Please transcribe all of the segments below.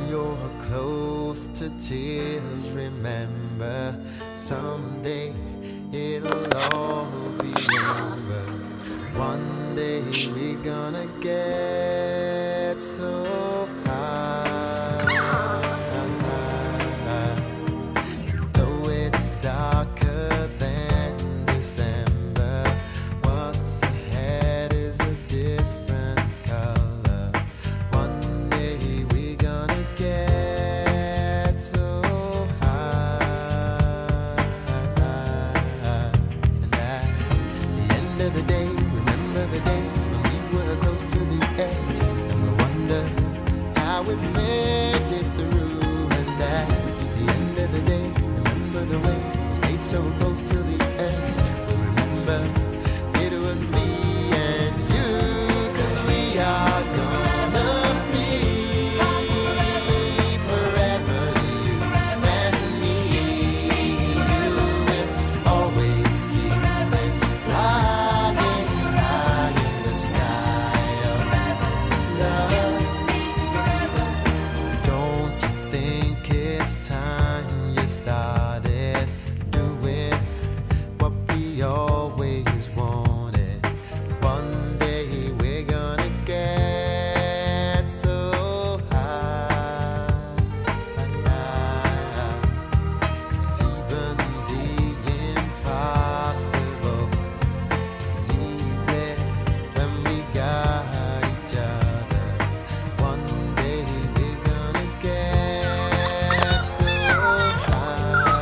you're close to tears, remember someday it'll all be over. One day we're gonna get so high. Though it's darker than December, what's ahead is a different color. One day we're gonna get so high. And at the end of the day, remember the days when we were close to the edge, and we wonder how we made it through. And at the end of the day, remember the way we stayed so close till the end. We remember it was me and you, 'cause we are gonna be forever, you and me. You will always keep flying high in the sky of love. Don't you think it's time you started doing what we always wanted? One day we're gonna get so high. 'Cause even the impossible is easy when we got each other. One day we're gonna get so high.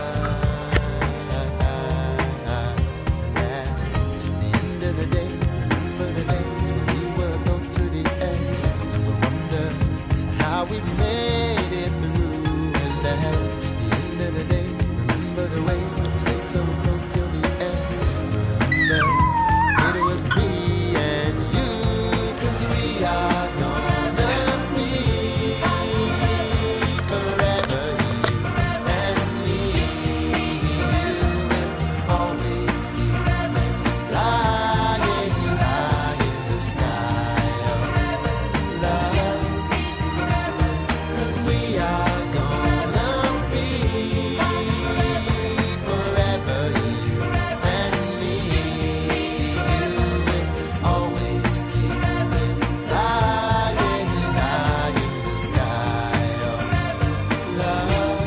And at the end of the day, remember the days when we were close to the edge, and we wonder how we made it through. And at the end of the day, remember the way we stayed so close till the end. Remember it was me and you, 'cause we are gonna be forever, you and me. You will always keep flying high in the sky of love. 'Cause we are gonna be forever, you and me. You will always keep flying high in the sky of love.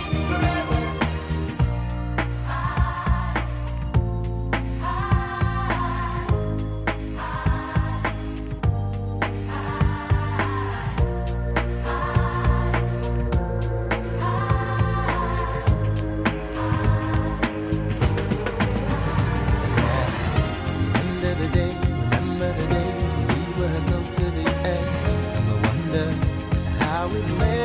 End of the day, remember the days when we were close to the edge, and we wonder how we made